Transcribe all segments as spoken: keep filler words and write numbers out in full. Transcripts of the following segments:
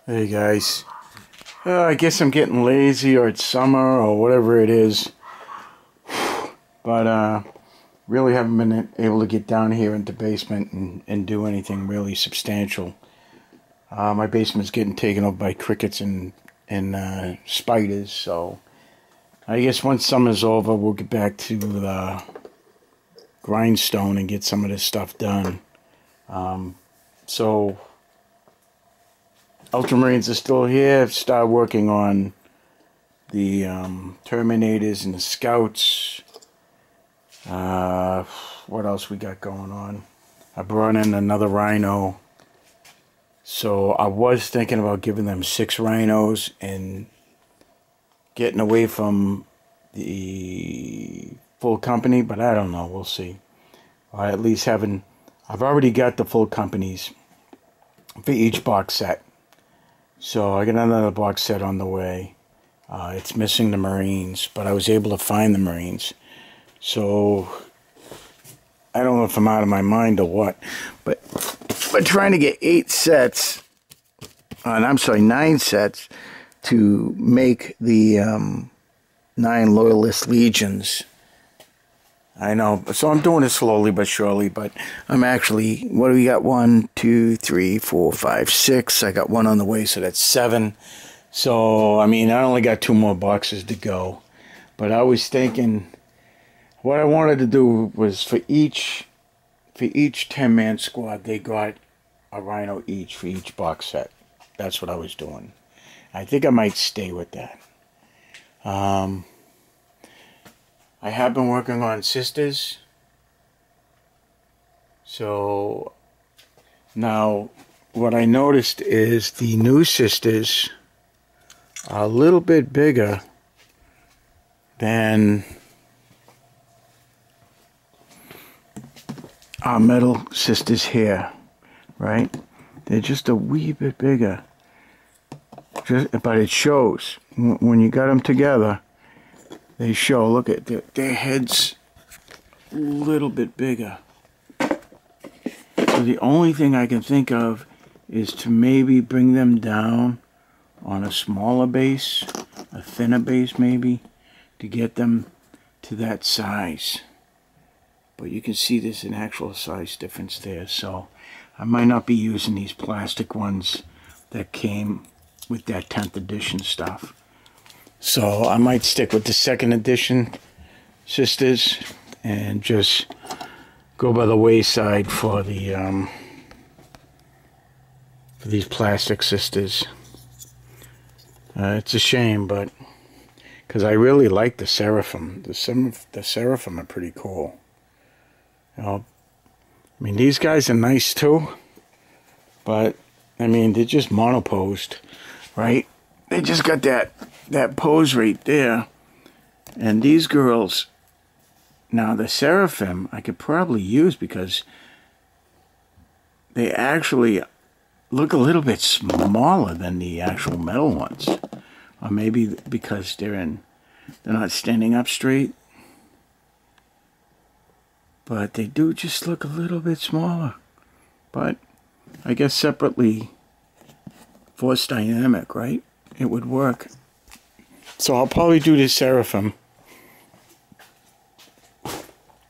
Hey guys, uh, I guess I'm getting lazy, or it's summer, or whatever it is, but uh, really haven't been able to get down here into the basement and, and do anything really substantial. Uh, my basement's getting taken up by crickets and, and uh, spiders, so I guess once summer's over, we'll get back to the grindstone and get some of this stuff done. Um, so... Ultramarines are still here. I've started working on the um, Terminators and the Scouts. Uh, what else we got going on? I brought in another Rhino. So I was thinking about giving them six Rhinos and getting away from the full company, but I don't know. We'll see. Or at least having... I've already got the full companies for each box set. So I got another box set on the way. Uh, it's missing the Marines, but I was able to find the Marines. So I don't know if I'm out of my mind or what, but but trying to get eight sets, uh, and I'm sorry, nine sets to make the um, nine Loyalist Legions. I know, so I'm doing it slowly but surely, but I'm actually, what do we got? One, two, three, four, five, six. I got one on the way, so that's seven. So, I mean, I only got two more boxes to go. But I was thinking, what I wanted to do was for each, for each ten-man squad, they got a Rhino each for each box set. That's what I was doing. I think I might stay with that. Um... I have been working on Sisters. So now what I noticed is the new Sisters are a little bit bigger than our metal Sisters here, right? They're just a wee bit bigger. Just, but it shows when you got them together. They show, look at their, their heads a little bit bigger. So the only thing I can think of is to maybe bring them down on a smaller base, a thinner base maybe, to get them to that size. But you can see there's an actual size difference there. So I might not be using these plastic ones that came with that tenth edition stuff. So I might stick with the second edition Sisters and just go by the wayside for the um, for these plastic Sisters. Uh, it's a shame, but because I really like the Seraphim. The Seraph, the Seraphim are pretty cool. You know, I mean, these guys are nice too, but I mean, they're just monoposed, right? They just got that that pose right there. And these girls, now the Seraphim I could probably use because they actually look a little bit smaller than the actual metal ones. Or maybe because they're in they're not standing up straight. But they do just look a little bit smaller. But I guess separately, force dynamic, right? It would work. So I'll probably do the Seraphim. So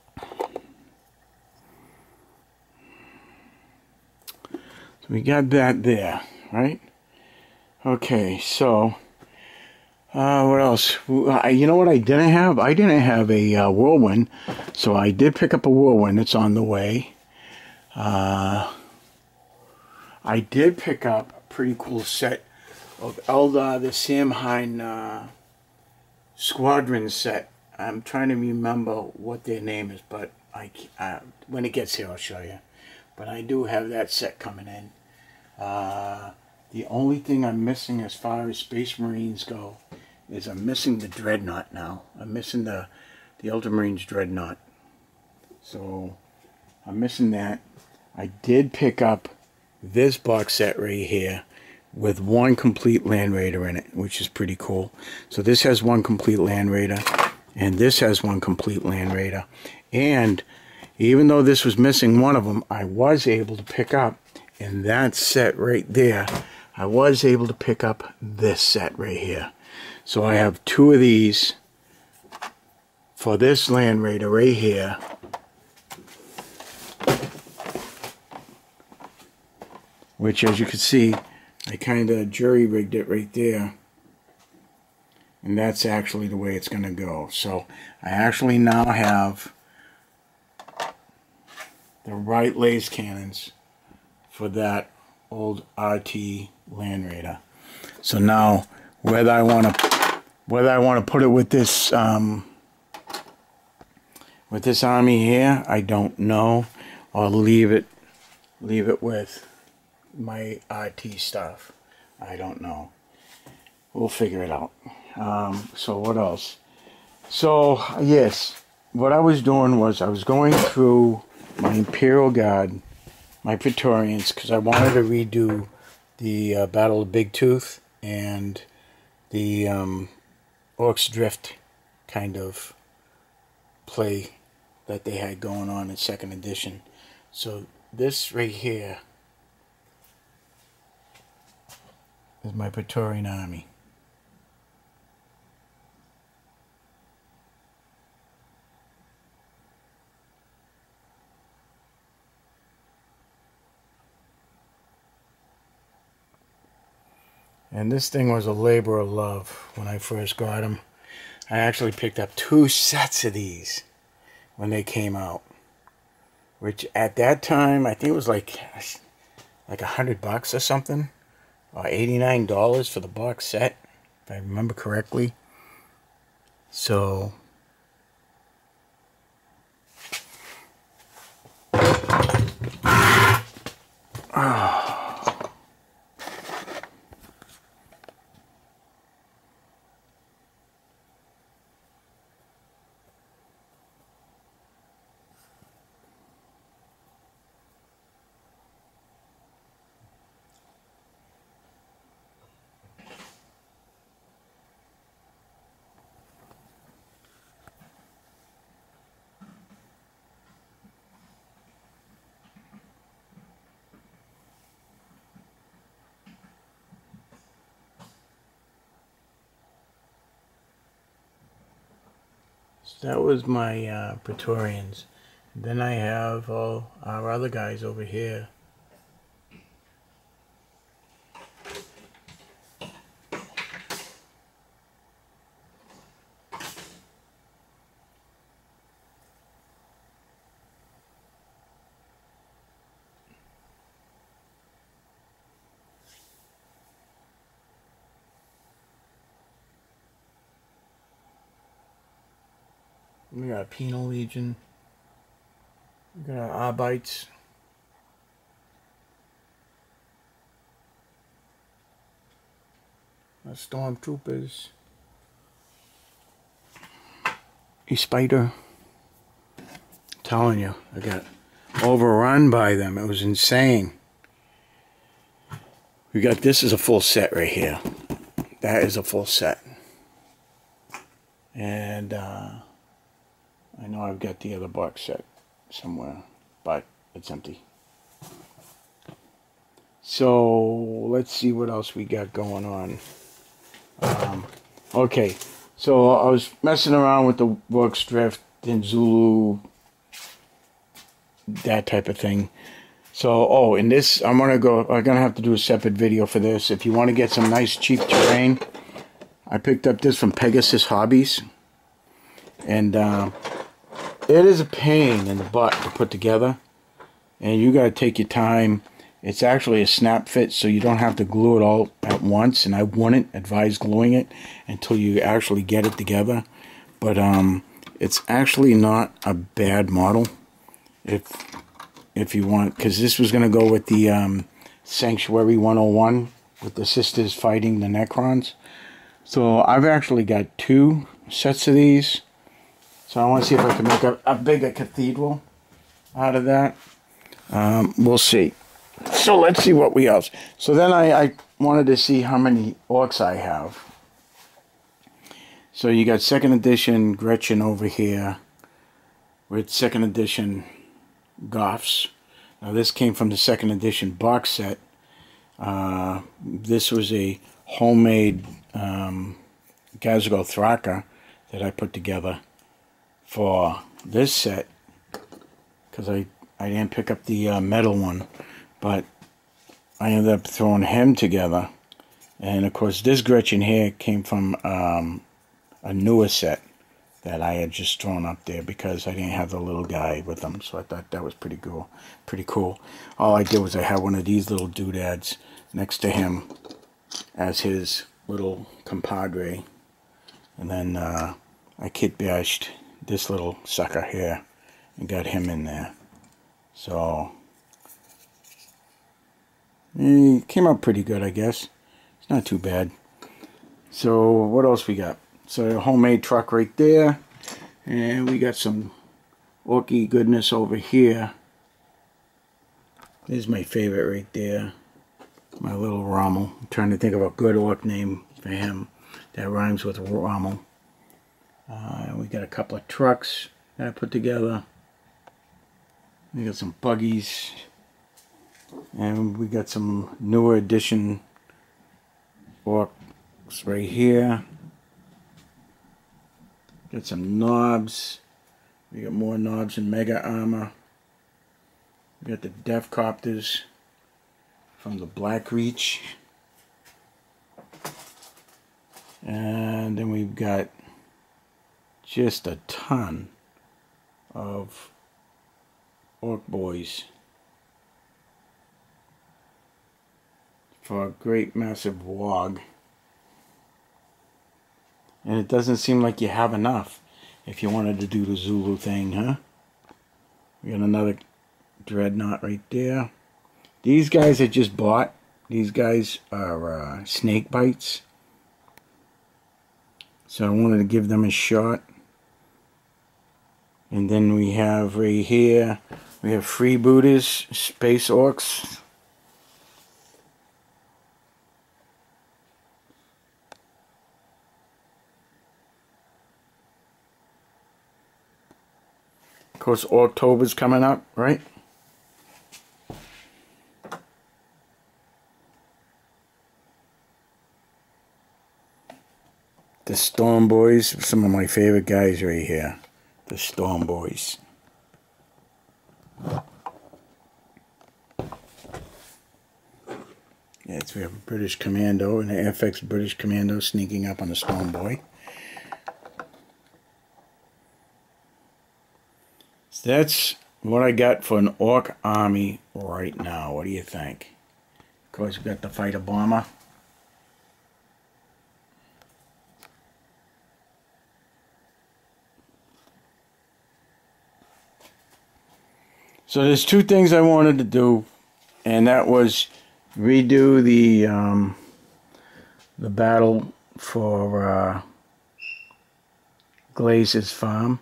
we got that there, right? Okay, so uh, what else? You know what I didn't have? I didn't have a uh, Whirlwind, so I did pick up a Whirlwind. It's on the way. Uh, I did pick up a pretty cool set of Eldar, the Samhain uh, Squadron set. I'm trying to remember what their name is, but I, uh, when it gets here I'll show you. But I do have that set coming in. Uh, the only thing I'm missing as far as Space Marines go is I'm missing the Dreadnought now. I'm missing the, the Ultramarines Dreadnought. So I'm missing that. I did pick up this box set right here with one complete Land Raider in it, which is pretty cool. So this has one complete Land Raider, and this has one complete Land Raider. And even though this was missing one of them, I was able to pick up in that set right there, I was able to pick up this set right here. So I have two of these for this Land Raider right here. Which, as you can see, I kind of jury-rigged it right there. And that's actually the way it's going to go. So I actually now have the right laser cannons for that old R T Land Raider. So now, whether I want to, whether I want to put it with this, um, with this army here, I don't know, or leave it, leave it with my R T stuff. I don't know. We'll figure it out. Um, so what else? So yes, what I was doing was I was going through my Imperial Guard, my Praetorians, because I wanted to redo the uh, Battle of Big Tooth and the um, Orcs Drift kind of play that they had going on in second edition. So this right here is my Praetorian army. And this thing was a labor of love when I first got them. I actually picked up two sets of these when they came out. Which at that time, I think it was like like a hundred bucks or something. Or eighty-nine dollars for the box set, if I remember correctly. So oh. So that was my uh, Praetorians. And then I have all our other guys over here. We got a Penal Legion. We got our Arbites. Our Stormtroopers. A Spider. I'm telling you, I got overrun by them. It was insane. We got, this is a full set right here. That is a full set. And, uh, I know I've got the other box set somewhere, but it's empty. So let's see what else we got going on. Um, okay, so I was messing around with the Orcs Drift and Zulu, that type of thing. So, oh, in this, I'm gonna go. I'm gonna have to do a separate video for this. If you want to get some nice cheap terrain, I picked up this from Pegasus Hobbies, and. Uh, It is a pain in the butt to put together, and you got to take your time. It's actually a snap fit, so you don't have to glue it all at once, and I wouldn't advise gluing it until you actually get it together. But um, it's actually not a bad model if if you want, because this was going to go with the um, Sanctuary one oh one with the sisters fighting the Necrons. So I've actually got two sets of these. So I want to see if I can make a, a bigger cathedral out of that. Um, we'll see. So let's see what we else. So then I, I wanted to see how many orcs I have. So you got second edition Gretchen over here with second edition Goths. Now this came from the second edition box set. Uh, this was a homemade um, Gazgo Thraka that I put together for this set, because I, I didn't pick up the uh, metal one, but I ended up throwing him together. And of course this Gretchen here came from um, a newer set that I had just thrown up there because I didn't have the little guy with them, so I thought that was pretty cool. Pretty cool. All I did was I had one of these little doodads next to him as his little compadre, and then uh, I kit bashed this little sucker here and got him in there. So he came out pretty good, I guess. It's not too bad. So what else we got? So a homemade truck right there, and we got some Orky goodness over here. This is my favorite right there, my little Rommel. I'm trying to think of a good orc name for him that rhymes with Rommel. Uh, we got a couple of trucks that I put together. We got some buggies, and we got some newer edition orcs right here. Got some knobs. We got more knobs and mega armor. We got the Death Copters from the Black Reach. And then we've got just a ton of Orc Boys for a great massive wog. And it doesn't seem like you have enough if you wanted to do the Zulu thing, huh? We got another Dreadnought right there. These guys I just bought. These guys are uh, snake bites. So I wanted to give them a shot. And then we have right here, we have Freebooters, Space Orcs. Of course, October's coming up, right? The Storm Boys, some of my favorite guys right here. The Storm Boys. Yes, we have a British Commando, and an F X British Commando sneaking up on the Storm Boy. So that's what I got for an Orc army right now. What do you think? Of course, we got the fighter bomber. So there's two things I wanted to do, and that was redo the um, the battle for uh, Glaze's farm,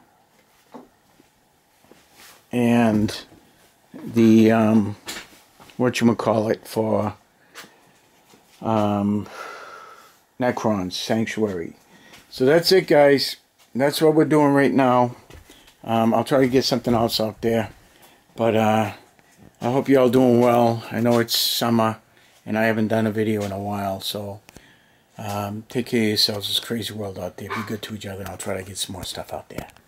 and the um, whatchamacallit for um, Necron's Sanctuary. So that's it, guys. That's what we're doing right now. Um, I'll try to get something else out there. But uh, I hope you all doing well. I know it's summer, and I haven't done a video in a while. So um, take care of yourselves. It's a crazy world out there. Be good to each other, and I'll try to get some more stuff out there.